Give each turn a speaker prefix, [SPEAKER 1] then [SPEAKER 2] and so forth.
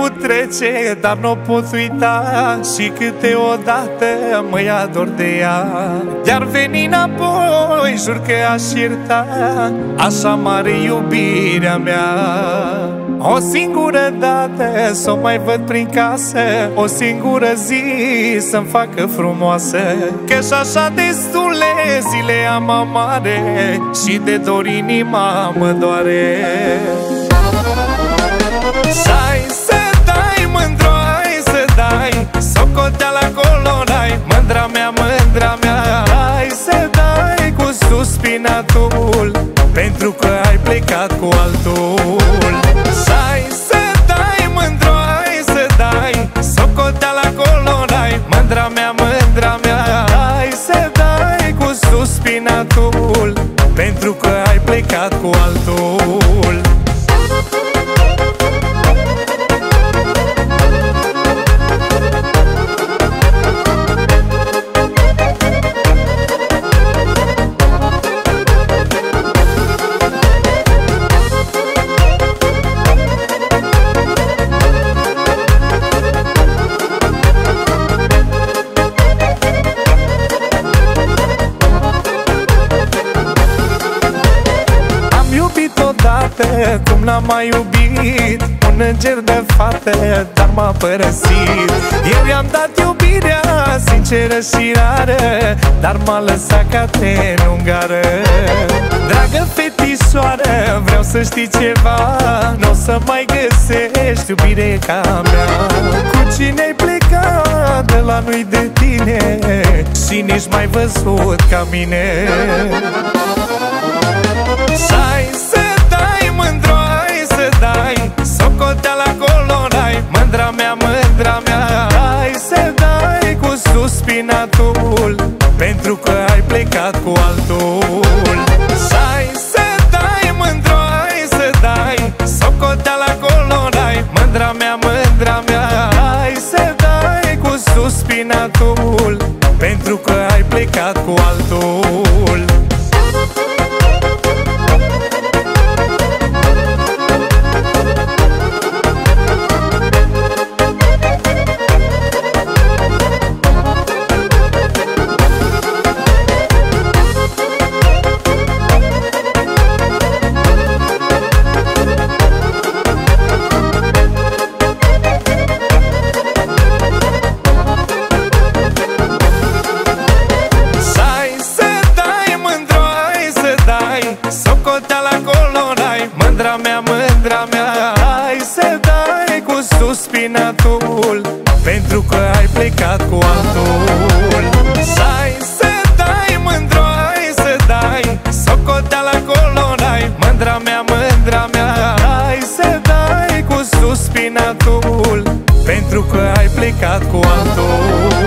[SPEAKER 1] Timpul trece, dar n-o pot uita, și câteodată mă ia dor de ea. Iar veni înapoi, jur că aș ierta, așa mare iubirea mea. O singură dată s-o mai văd prin casă, o singură zi să-mi facă frumoasă, că-și așa destule zile am amare, și de dor inima mă doare. Hai să dai, mândro, hai să dai socoteala acolo n-ai, mândra mea, mândra mea. Hai să dai cu suspinatul, pentru că ai plecat cu altul. Hai să dai, mândro, hai să dai socoteala acolo n-ai, mândra mea, mândra mea. Hai să dai cu suspinatul, pentru că ai plecat cu altul. Cum n-am mai iubit un înger de fată, dar m-a părăsit. Eu i-am dat iubirea sinceră și rară, dar m-a lăsat ca tenungară. Dragă fetișoară, vreau să știi ceva, n-o să mai găsești iubire ca mea. Cu cine-ai plecat de la nu-i de tine, și nici mai văzut ca mine. Hai să dai, mândro, hai să dai socoteala acolo n-ai, mândra mea, mândra mea. Hai să dai cu suspinatul, pentru că ai plecat cu altul. Hai să dai, mândro, hai să dai socoteala acolo n-ai, mândra mea, mândra mea. Hai să dai cu suspinatul, pentru că ai plecat cu altul. Socoteala acolo n-ai, mândra mea, mândra mea. Hai să dai cu suspinatul, pentru că ai plecat cu altul. Hai să dai, mândro, hai să dai socoteala acolo n-ai, mândra mea, mândra mea. Hai să dai cu suspinatul, pentru că ai plecat cu altul.